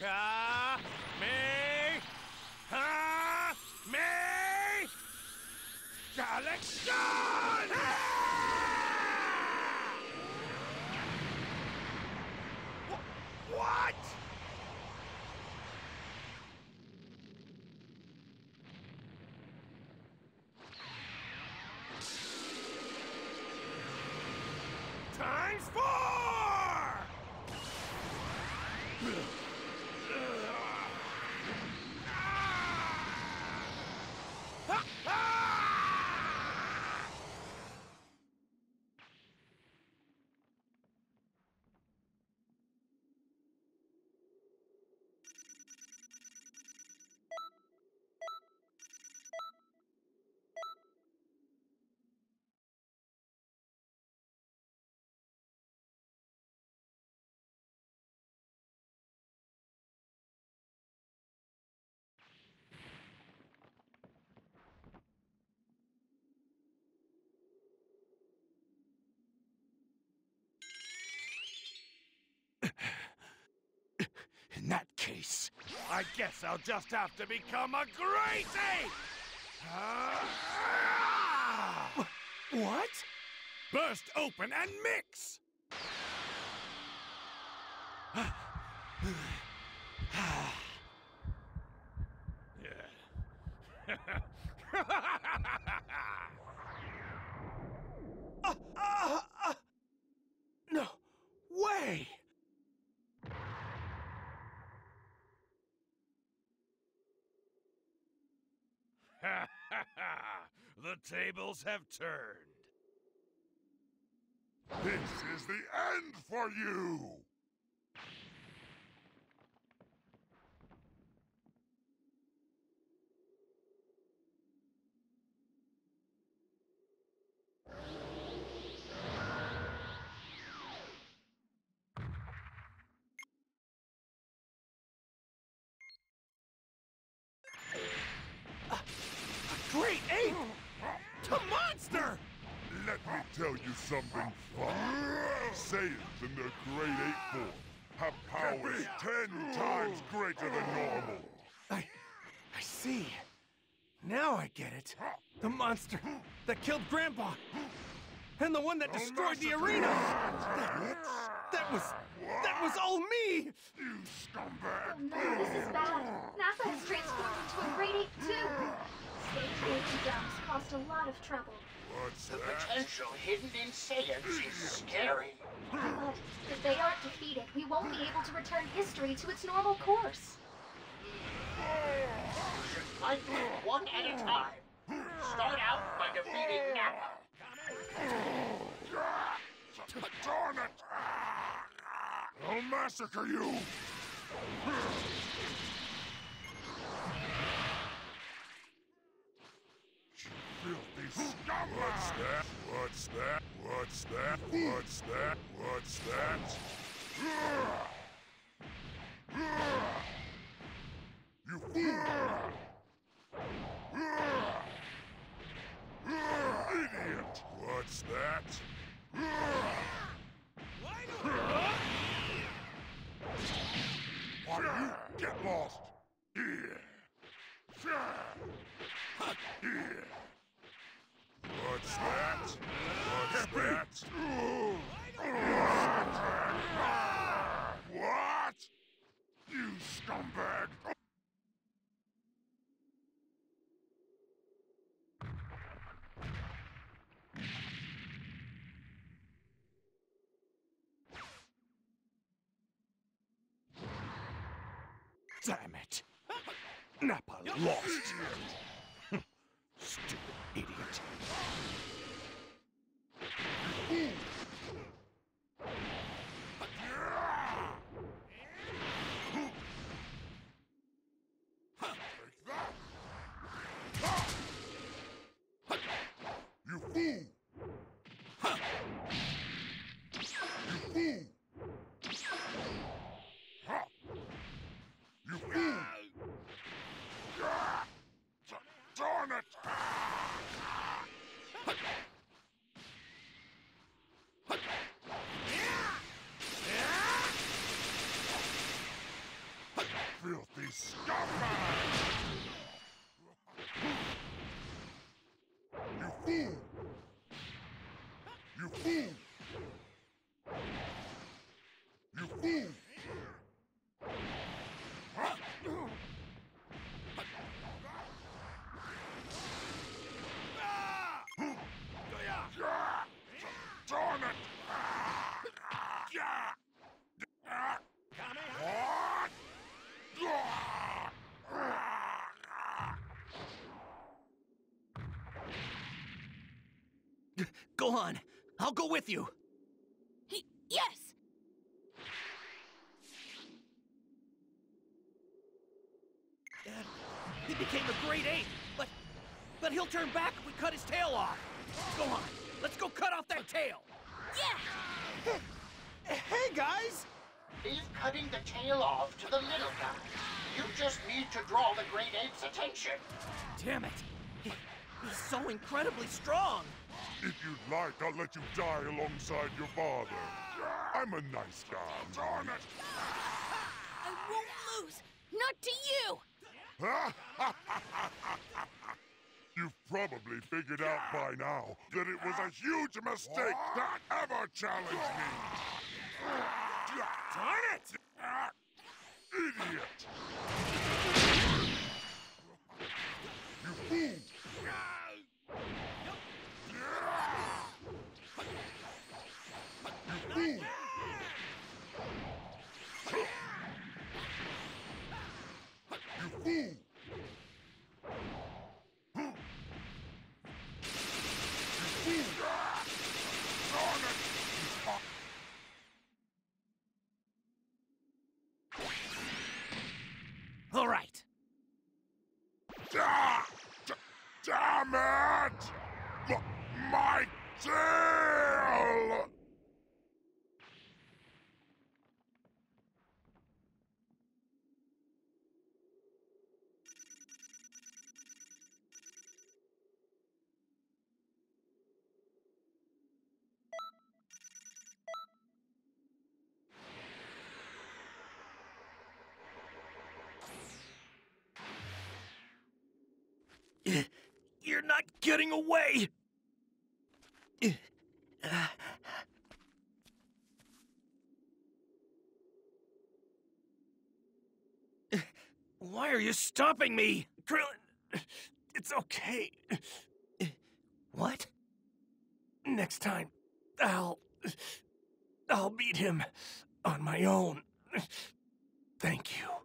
Ha! Me! Ha! Me! Galaxian! What? Times 4! In that case, I guess I'll just have to become a crazy! What? Burst open and mix! No way! The tables have turned. This is the end for you! Great Ape! The monster! Let me tell you something fun. Saiyans in their Great Ape form have powers 10 times greater than normal. I see. Now I get it. The monster that killed Grandpa. And the one that destroyed the arena. That was all me! You scumbag! Oh no, this is bad. NASA has transformed into a great ape too. Staying creating dumps caused a lot of trouble. What's The that? potential hidden in Saiyans is scary. But if they aren't defeated, we won't be able to return history to its normal course. You should fight them one at a time. Start out by defeating Nappa. Darn it! I'll massacre you! Filthy scum! What's that? What's that? What's that? What's that? What's that? You fool! Idiot! What's that? Why you get lost? Here. Here. What's that? What's that? What? You scumbag! Damn it! Nappa lost! Stupid idiot. You fool! You fool! Ha! You fool! Gohan, I'll go with you. Yes! Dad, he became a Great Ape, but he'll turn back if we cut his tail off. Gohan, let's go cut off that tail. Yeah! Hey, guys! He's cutting the tail off to the little guy. You just need to draw the Great Ape's attention. Damn it! He's so incredibly strong! If you'd like, I'll let you die alongside your father. I'm a nice guy. Darn it! I won't lose! Not to you! You've probably figured out by now that it was a huge mistake not ever challenge me. Darn it! Idiot! You fool! You fool! You fool! All right. Damn it! My tail! You're not getting away! Why are you stopping me? Krillin, it's okay. What? Next time, I'll beat him on my own. Thank you.